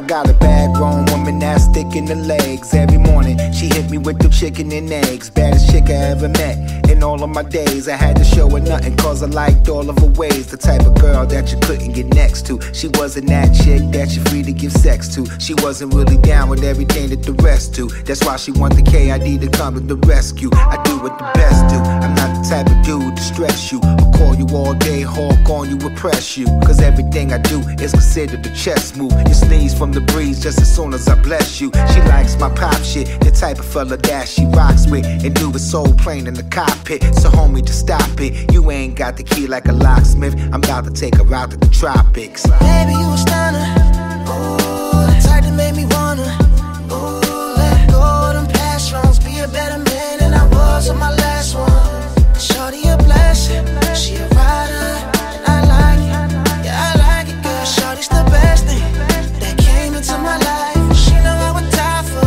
got a bad grown woman that's thick in the legs. Every morning she hit me with the chicken and eggs. Baddest chick I ever met in all of my days. I had to show her nothing cause I liked all of her ways. The type of girl that you couldn't get next to. She wasn't that chick that you're free to give sex to. She wasn't really down with everything that the rest do. That's why she want the KID to come to the rescue. I do what the best do. I'm not the type of dude to stress you or call you all day, hawk on you, oppress you. Cause everything I do is considered a chess move. You sneeze from the breeze just as soon as I bless you. She likes my pop shit, the type of fella that she rocks with, and do it so plain in the cockpit. So homie, just stop it. You ain't got the key like a locksmith. I'm about to take her out to the tropics. Baby, you a stunner. Ooh, the type that made me wanna. Ooh, let go of them past wrongs. Be a better man than I was on my last one. Shorty a blessing, she a rider, and I like it. Yeah, I like it, girl. Shorty's the best thing that came into my life. She know I would die for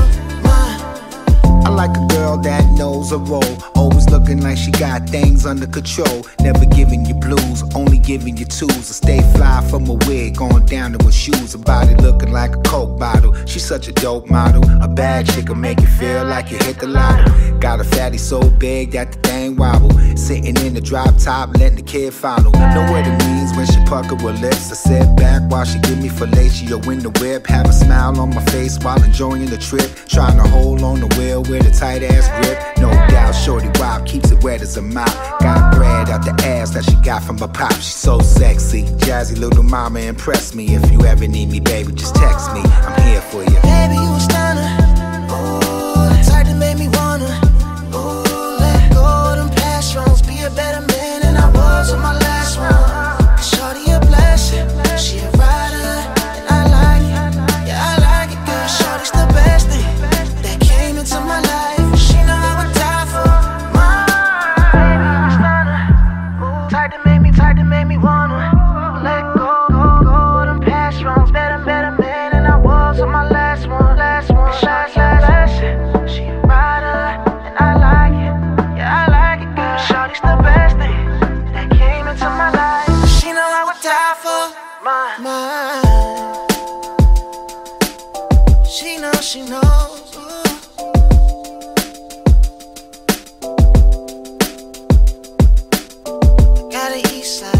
mine. I like a girl that knows her role, always looking like she got things under control. Never giving you blues, only giving you tools to stay fly from her wig on down to her shoes. Her body looking like a Coke bottle. She's such a dope model. A bad chick will make you feel like you hit the lotto. Got a fatty so big that the thing wobble. Sitting in the drop top, letting the kid follow. Know what it means when she pucker her lips. I sit back while she give me fellatio in the whip. Have a smile on my face while enjoying the trip. Trying to hold on the wheel with a tight ass grip. No doubt, shorty wild keeps it wet as a mop. Got bread out the ass that she got from her pop. She's so sexy, jazzy little mama, impress me. If you ever need me, baby, just text me. I'm here for you. Baby, you a stunner. Ooh, the type that made me wanna. Ooh, let go of them past wrongs. Be a better man than I was on my last one. Shorty a blessing, she a rider, and I like it. Yeah, I like it, girl. Shorty's the best thing that came into my life. She know I would die for mine. Baby, you a stunner. Ooh, type that made me wanna. Let go of them past wrongs. Better man than I was on my last one. Shorty a blessing, she a rider, and I like it. Yeah, I like it, girl. Shorty's the best thing that came into my life. She know I would die for mine. She knows. Ooh. Got an east side.